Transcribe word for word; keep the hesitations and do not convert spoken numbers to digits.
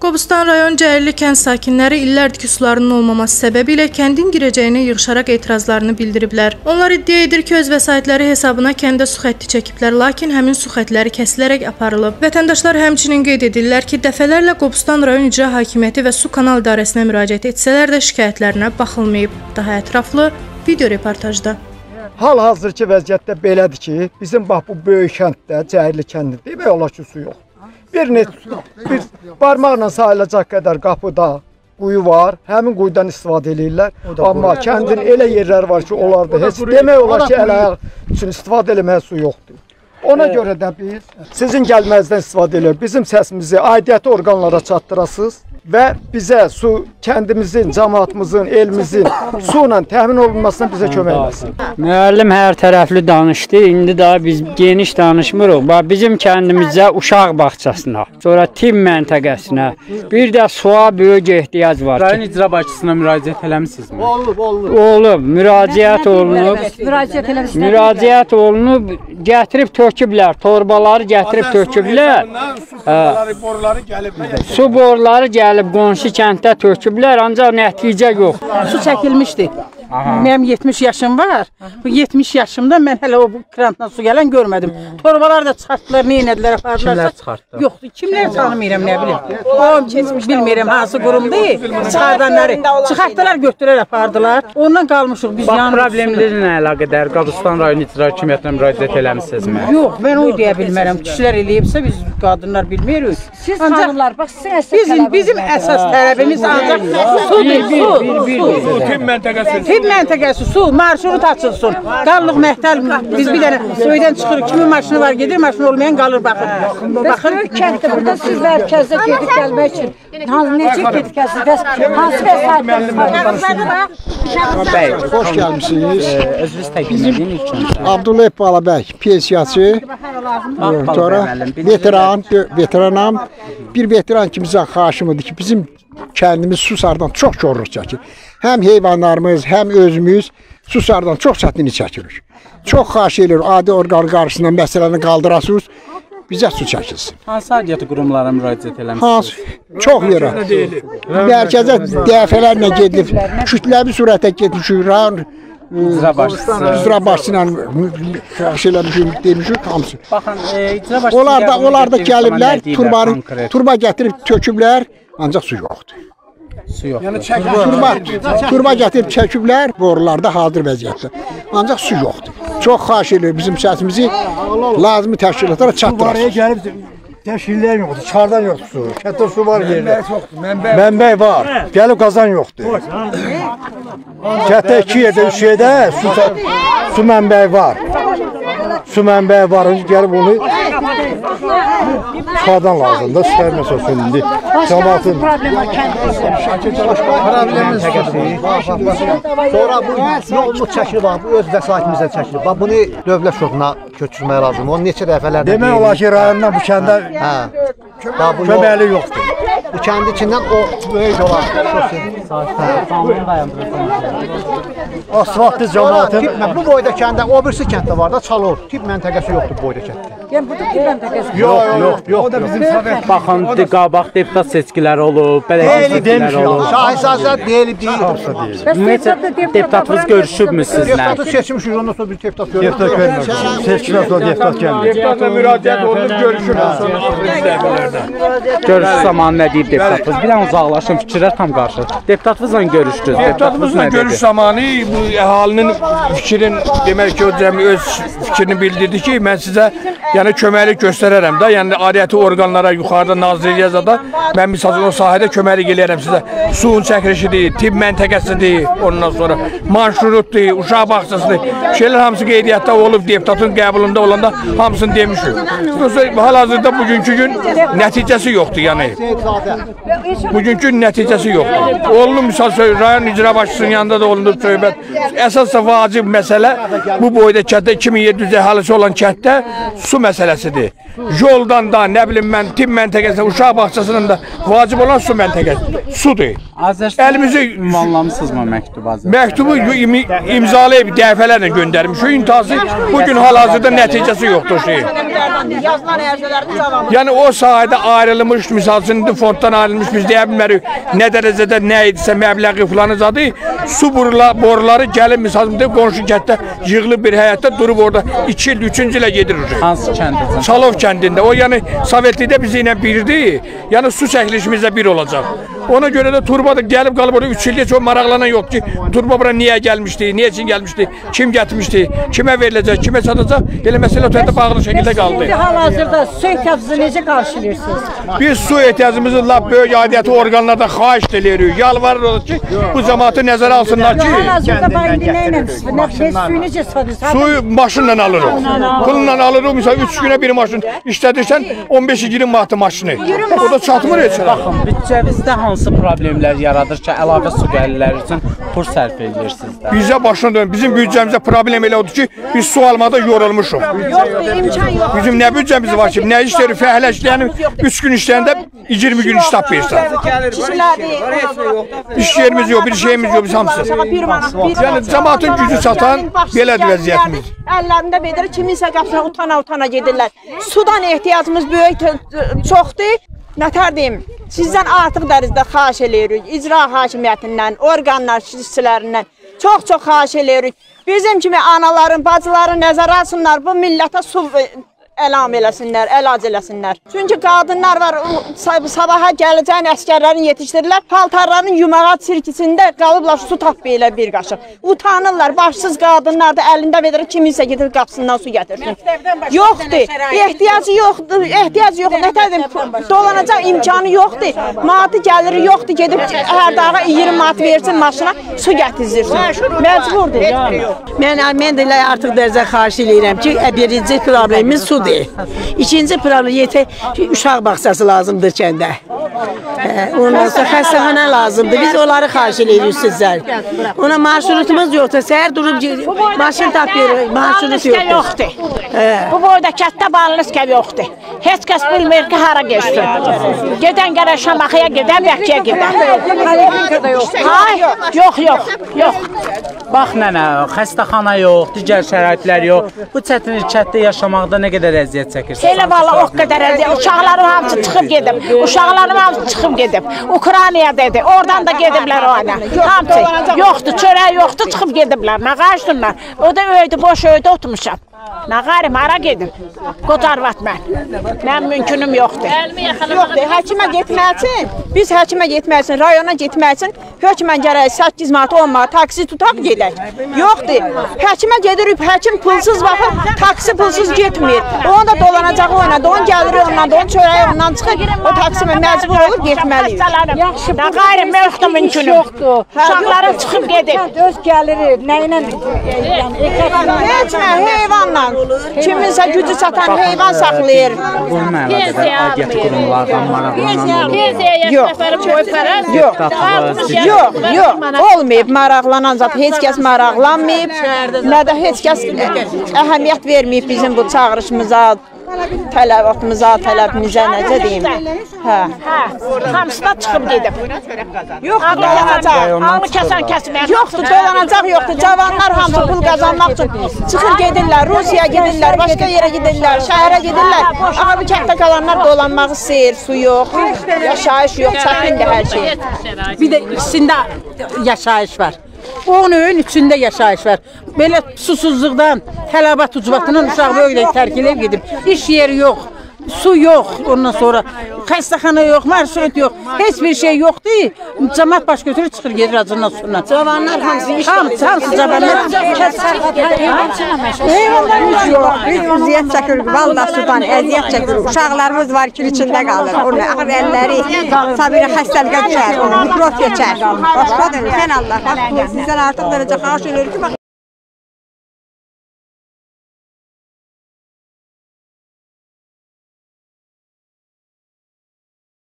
Qobustan rayon Cəyirli kənd sakinləri illərdir ki, sularının olmaması səbəbilə kəndin girəcəyinə yığışaraq etirazlarını bildiriblər. Onlar iddia edir ki, öz vəsaitləri hesabına kəndə su xətti çəkiblər, lakin həmin su xəttləri kəsilərək aparılıb. Vətəndaşlar həmçinin qeyd edirlər ki, dəfələrlə Qobustan rayon İcra Hakimiyyəti və Su Kanal İdarəsinə müraciət etsələr də şikayətlərinə baxılmayıb. Daha ətraflı video reportajda. Hal-hazırki vəziyyətdə belədir ki, bizim bax bu böyük kənddə, Cəyirli kəndində demək olar ki, su yox. Bir net, bir barmaqla sayılacaq qədər qapıda quyu var, həmin quyudan istifadə edirlər. Amma kəndin elə yerləri var ki, onlarda heç demək olar ki, əl-ayaq üçün istifadə eləməyə su yoxdur. Ona görə də biz sizin gəlmənizdən istifadə edirik. Bizim səsimizi aidiyyəti orqanlara çatdırasınız və bizə su, kəndimizin, cəmaatımızın, elimizin su ilə təmin olunmasına bizə kömək etsin. Müəllim hər tərəfli danışdı. İndi daha biz geniş danışmırıq. Bizim kəndimizdə uşaq bağçasına, sonra tibb məntəqəsinə, bir də suya böyük ehtiyac var. Rayon icra başçısına müraciət eləmisinizmi? Olub, olub. Olub, müraciət olunub. Müraciət olunub, gətirib töküblər, torbaları gətirib töküblər. Su boruları gəlib. Qonşu kənddə töküblər, ancaq nəticə yox. Su çəkilmişdi. Mənim yetmiş yaşım var. Bu yetmiş yaşımda mən hələ o krantdan su gələn görmədim. Torbalar da çıxartdılar, nə elədilər, apardılar. Kimlər çıxartdı? Yoxdur, kimlər tanımıram, nə bilim. O bilmirəm hansı qurumdur. Çıxardanları çıxartdılar, götürər, apardılar. Ondan qalmışıq biz yanımız. Problemlərlə əlaqədar Qobustan rayon icra hakimiyyətinə müraciət eləmisinizmi? Yox, mən o deyə bilmərəm. Kişilər eləyibsə biz qadınlar bilmirik. Siz xanımlar, bax sizin əsas bizim bizim əsas tələbimiz ancaq sudur, su. Tibb məntəqəsi. Tibb məntəqəsi, su, marşrut açılsın. Qallıq məhtəl, biz bir dənə söydən çıxırıq, kimin maşını var gedir, maşını olmayan qalır, baxır. Baxır, kənddə burada siz mərkəzdə gedib gəlmək üçün necə gedib gəlsiniz, hansı vəsaitləriniz var? Bəy, xoş gəlmişsiniz. Özünüz təqdim edin ilk öncə. Abdullayev Balabəy, pensiyaçı, sonra veteran, veteranam. Bir veteran kimizə xahişimdir ki, bizim kəndimiz susardan çox yorluq çəkir. Həm heyvanlarımız, həm özümüz susardan çox çətinlik çəkirik. Çox xahiş edirik, adi orqan qarşısından məsələni qaldırasınız, bizə su çəkilsin. Hansı aidiyyəti qurumlara müraciət eləmişsiniz? Hansı? Çox yerə. Mərkəzə dəfələrlə gedilib, kütləvi surətə getmişik, rayon icra başçısı. İcra başçısıyla şeylər demişik, hamısı. Baxın, icra başçısı Onlar da, onlar da gəliblər, turbanı, turba gətirib töküblər, ancaq su yoxdur. Su yox. Yəni turba, turba gətirib çəkiblər, borularda hazır vəziyyətdə. Ancaq su yoxdur. Çox xahiş edirik bizim səsimizi lazımi təşkilatlara çatdırasınız. Təşkillər yoxdur, çardan yoxdur su. Kətdə su var yerdə. Mənbəy var, gəlib qazan yoxdur. Kətdə iki yerdə, üç yerdə su, su mənbəyi var. Su mənbəyi var, gəlib onu çardan lazımdır, sərməs olsun indi. Cəmatın. Problemimiz sonra bu yolumuz çəkilir, bu öz vəsaitimizdən çəkilir. Bunu dövlət şokuna köçürmək lazımdır. Onu neçə dəfələrdə deyirik. Demək olar ki, rayondan bu kəndə köməli yoxdur. Bu kəndi içindən o böyük olan asfaltlı cəmatın. Bu boyda kəndə, o birisi kənddə var da Çalor. Tibb məntəqəsi yoxdur bu boyda kənddə. Yəni burada tibb məntəqəsi yox, yox, yox. O da bizim Sovet. Baxın, qabaq deputat seçkiləri olub, bələdiyyə seçkiləri olub. Şahid deyilib deyil. Ümumiyyətlə, deputatınız görüşübmü sizlə? Deputatı seçmişik, ondan sonra bir deputat görüşürük. Deputat görmüşük. Seçkidən sonra deputat gəlmir. Deputatla müraciət olunub görüşürük. Görüş zamanı nə deyib deputatınız? Bir dənə uzaqlaşın, fikirlər tam qarşı. Deputatınızla görüşdünüz. Deputatımızla görüş zamanı bu əhalinin fikrin, demək ki, o cəmi öz fikrini bildirdi ki, mən sizə yəni köməklik göstərərəm də, yəni aidiyyəti orqanlara, yuxarıda Nazirliyə zada mən misal o sahədə köməklik eləyərəm sizə. Suyun çəkilişidir, tibb məntəqəsidir, ondan sonra marşrutdur, uşaq bağçasıdır. Şeylər hamısı qeydiyyatda olub, deputatın qəbulunda olanda hamısını demişik. Hal-hazırda bugünkü gün nəticəsi yoxdur, yəni. Bugünkü gün nəticəsi yoxdur. Olunub, misal rayon icra başçısının yanında da olunub söhbət. əsas vacib məsələ bu boyda kənddə iki min yeddi yüz əhalisi olan kənddə su məsələsidir. Yoldan da, nə bilim mən, tim məntəqəsində, uşaq bağçasının da vacib olan su məntəqəsi, sudur. Əlimizi ünvanlamısınızmı məktubu Azərbaycan? Məktubu imzalayıb dəfələrlə göndərmiş. Şu intihası bugün hal-hazırda nəticəsi yoxdur şey. Yəni o sahədə ayrılmış, misal üçün fonddan ayrılmış, biz deyə bilmərik nə dərəcədə nə idisə məbləği filanı zadı. Su boruları gəlib, misal üçün qonşu kənddə yığılıb bir həyətdə durub orada iki il, üçüncü ilə gedir. Hansı kənddə? Salov kəndində. O yəni Sovetlikdə bizi ilə birdir. Yəni su çəkilişimizdə bir olacaq. Ona görə də turba da gəlib qalıb orada üç ildə çox maraqlanan yoxdur ki, turba bura niyə gəlmişdi, niyə üçün gəlmişdi, kim gətirmişdi, kimə veriləcək, kimə çatacaq, elə məsələ ötəndə bağlı şəkildə qaldı. İndi hal-hazırda su ehtiyacınızı necə qarşılayırsınız? Biz su ehtiyacımızı lap böyük aidiyyəti orqanlardan xahiş edirik, yalvarırıq ki, bu cəmaatı nəzərə alsınlar ki, hal-hazırda indi nə ilə suyu necə istifadə? Suyu maşınla alırıq. Pulla alırıq, misal üç günə bir maşın işlədirsən on beş iyirmi manat maşını. O da çatmır heç. Baxın, büdcəmizdə hansı problemlər yaradır ki, əlavə su gəlirlər üçün pul sərf edirsiniz də? Bizə başına dönün. Bizim büdcəmizdə problem elə odur ki, biz su almada yorulmuşuq. Yoxdur, imkan yox. Bizim nə büdcəmiz var ki, nə işləri fəhlə işləyənin üç gün işləyəndə iyirmi gün iş tapırsan. İş yerimiz yox, bir şeyimiz yox, biz hamısı. Yəni cəmaatın gücü çatan belədir vəziyyətimiz. Əllərində bedir, kiminsə qapısına utana-utana gedirlər. Sudan ehtiyacımız böyük çoxdur. Nətər deyim, sizdən artıq dərəcədə xahiş eləyirik. İcra hakimiyyətindən, orqanlar işçilərindən çox-çox xahiş eləyirik. Bizim kimi anaların, bacıların nəzərə alsınlar, bu millətə su əlam eləsinlər, əlac eləsinlər. Çünki qadınlar var, sabaha gələcəyin əskərlərini yetişdirirlər, paltarlarının yumağa çirkisində qalıblar su tapıb elə bir qaşıq. Utanırlar, başsız qadınlar da əlində verir, kiminsə gedir qapısından su gətirsin. Yoxdur, ehtiyacı yoxdur, ehtiyacı yoxdur, nətər deyim, dolanacaq imkanı yoxdur, maddi gəliri yoxdur, gedib hər dağa iyirmi manat versin maşına, su gətirzirsin. Məcburdur. Mən, mən də artıq dərəcə xahiş edirəm ki, birinci problemimiz sudur. İkinci problem yeter uşaq bağçası lazımdır kəndə. Ondan sonra xəstəxana lazımdır. Biz onları xahiş edirik sizlər. Ona marşrutumuz yoxdur. Səhər durub maşın tapıyoruz. Marşrut yoxdur. Bu boyda kənddə balınız yoxdur. Heç kəs bilmir ki, hara geçsin. Gedən gələ Şamaxıya gedən, Bəkiyə gedən. Yox, yox, yox. Bax nənə, xəstəxana yox, digər şəraitlər yox. Bu çətinlik kənddə yaşamaqda nə qədər əziyyət çəkirsiniz? Elə valla o qədər əziyyət. Uşaqlarım hamısı çıxıb gedib. Uşaqlarım hamısı çıxıb gedib. Ukraynaya dedi. Oradan da gediblər o ana. Hamısı yoxdur, çörək yoxdur, çıxıb gediblər. Nə qaçdırlar? O da öydü, boş öydü oturmuşam. Nə qarim, hara gedim? Qocarvat mən. Mən mümkünüm yoxdur. Yoxdur, həkimə getmək üçün, biz həkimə getmək üçün, rayona getmək üçün hökmən gərək səkkiz manat, on manat taksi tutaq gedək. Yoxdur, həkimə gedirik, həkim pulsuz baxır, taksi pulsuz getmir. Onu da dolanacaq oynadı, onu gəlir ondan da, onu çörəyi ondan çıxır, o taksimə məcbur olur, getməliyik. Nə qarim, yoxdur mümkünüm. Uşaqlarım çıxıb gedib. Öz gəliri, nə ilə? Heç nə, heyvanla. Kiminsə gücü çatan heyvan saxlayır. Bununla əlaqədar aidiyyəti qurumlardan maraqlanan Yox, yox, yox, olmayıb maraqlanan zat, heç kəs maraqlanmayıb, nə də heç kəs əhəmiyyət verməyib bizim bu çağırışımıza, tələbatımıza, tələbimizə, necə deyim? Hə, hamısına çıxıb gedib. Yox, dolanacaq, ağlı kəsən kəsməyək. Yoxdur, dolanacaq yoxdur, cavanlar hamısı pul qazanmaq üçün çıxır gedirlər, Rusiyaya gedirlər, başqa yerə gedirlər, şəhərə gedirlər. Amma bu kənddə qalanlar dolanmaq istəyir, su yox, yaşayış yox, çətindir hər şey. Bir də ikisində yaşayış var. on öyün içində yaşayış var. Belə susuzluqdan, tələbat ucbatından uşaq böyle tərk edib gedib. İş yeri yox, su yox, ondan sonra xəstəxana yox, marşrut yox, heç bir şey yoxdur. Cəmaət baş götürür, çıxır gedir acından suyundan. Cavanlar hamısı iş Hamısı, hamısı cavanlar. Heyvanlar hiç yox. Biz əziyyət çəkirik, valla sudan əziyyət çəkirik. Uşaqlarımız var ki, içində qalır. Onun axır əlləri sabirə xəstəliyə düşər, mikrop keçər. Başqa dönür, sən Allah. Sizdən artıq dərəcə xahiş edirik ki,